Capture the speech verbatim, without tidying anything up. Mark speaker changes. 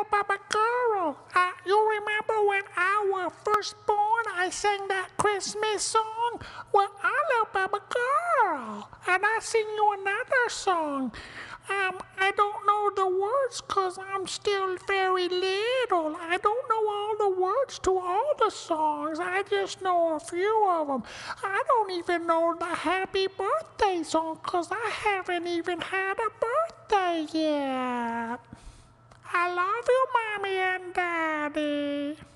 Speaker 1: little baby girl. Uh, you remember when I was first born, I sang that Christmas song? Well, I'm a little baby girl, and I sing you another song. Um, I don't know the words because I'm still very little. I don't know all the words to all the songs. I just know a few of them. I don't even know the happy birthday song because I haven't even had a birthday yet. I love you, Mommy and Daddy.